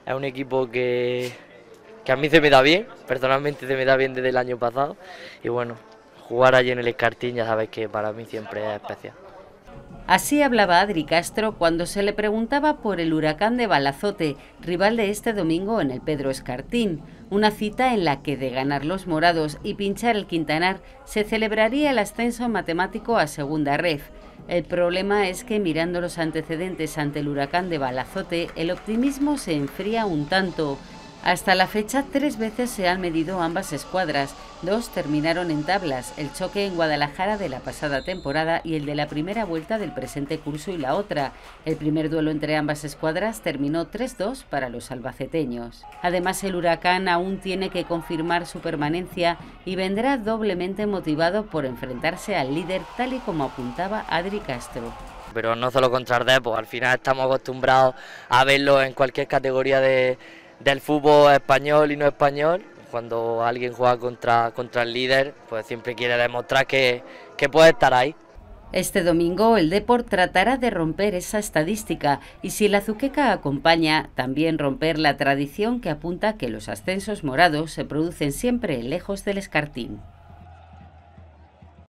Es un equipo que a mí se me da bien, personalmente se me da bien desde el año pasado. Y bueno, jugar allí en el Escartín ya sabéis que para mí siempre es especial. Así hablaba Adri Castro cuando se le preguntaba por el Huracán de Balazote, rival de este domingo en el Pedro Escartín, una cita en la que de ganar los morados y pinchar el Quintanar se celebraría el ascenso matemático a segunda ref. El problema es que mirando los antecedentes ante el Huracán de Balazote, el optimismo se enfría un tanto. Hasta la fecha 3 veces se han medido ambas escuadras, 2 terminaron en tablas, el choque en Guadalajara de la pasada temporada y el de la primera vuelta del presente curso y la otra. El primer duelo entre ambas escuadras terminó 3-2 para los albaceteños. Además, el Huracán aún tiene que confirmar su permanencia y vendrá doblemente motivado por enfrentarse al líder, tal y como apuntaba Adri Castro. Pero no solo contra el Depor, al final estamos acostumbrados a verlo en cualquier categoría del fútbol español y no español. Cuando alguien juega contra el líder, pues siempre quiere demostrar que puede estar ahí. Este domingo el Depor tratará de romper esa estadística y si la Azuqueca acompaña, también romper la tradición que apunta que los ascensos morados se producen siempre lejos del Escartín.